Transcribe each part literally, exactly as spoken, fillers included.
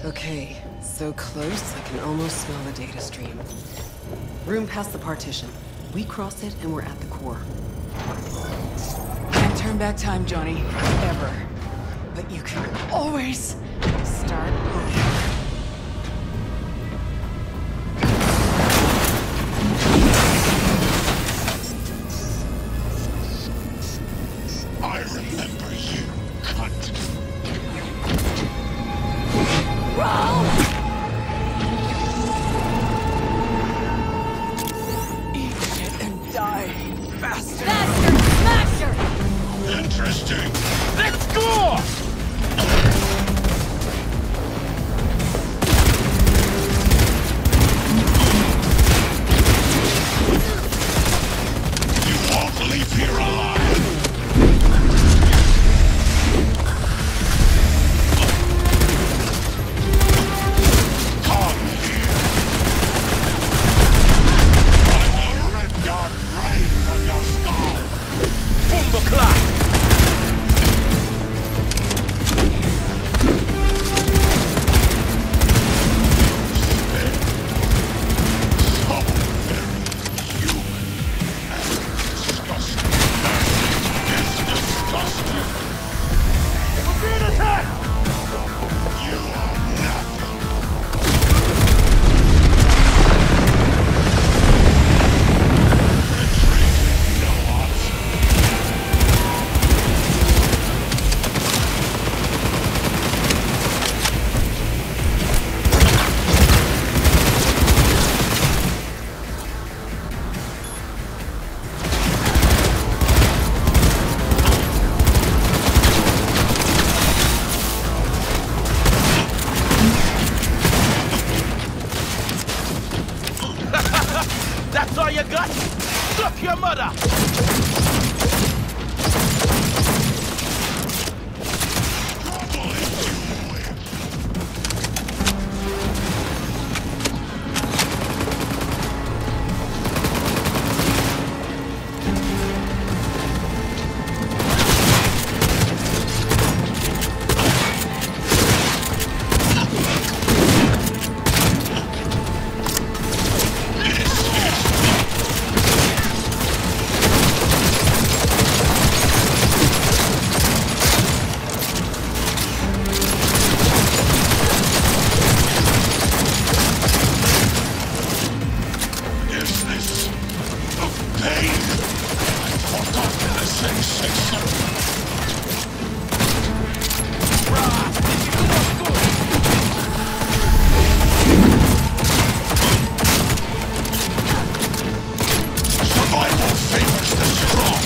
Okay, so close I can almost smell the data stream. Room past the partition. We cross it and we're at the core. Can't turn back time, Johnny. Ever. But you can always start over. I remember you, cunt. Roll! Eat shit and die, bastard! Bastard Smasher! Interesting. Let's go! You won't leave here alive. Come here. I will rip your brain from your skull. Bumbo clock! So very human and disgusting. It's disgusting. We're being attacked! You are nothing. Retreat, no option. That's all you got? Suck your mother! Is this the pain? I forgot the sensation. Survival favors the strong.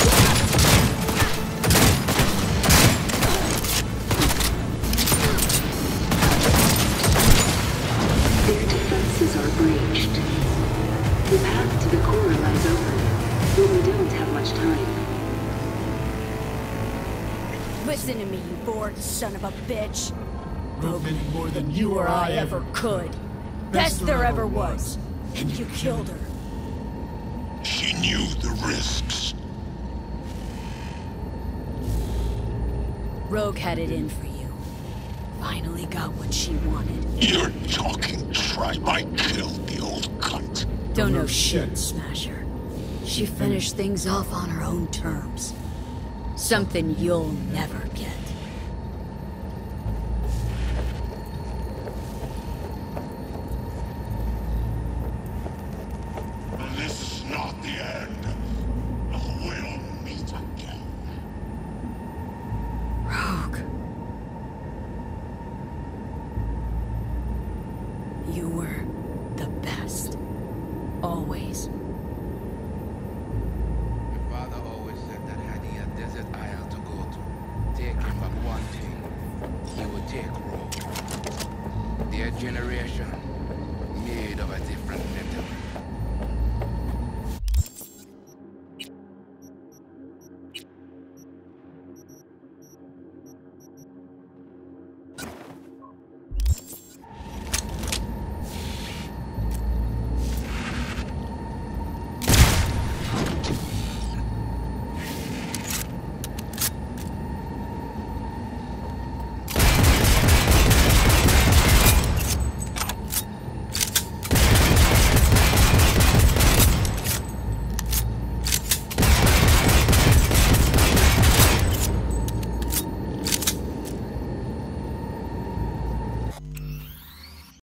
Their defenses are breached. The path to the core lies open, but we don't have much time. Listen to me, you bored son of a bitch. Broken more than you or I ever could. Best there ever was. And you killed her. She knew the risks. Rogue had it in for you. Finally got what she wanted. You're talking tripe. I killed the old cunt. Don't know shit, Smasher. She finished things off on her own terms. Something you'll never get. This is not the end. We'll meet again. Rogue. You were the best. Always. My father always said that had he a desert isle to go to, take him but one thing. He would take Rogue. Their generation made of a different metal.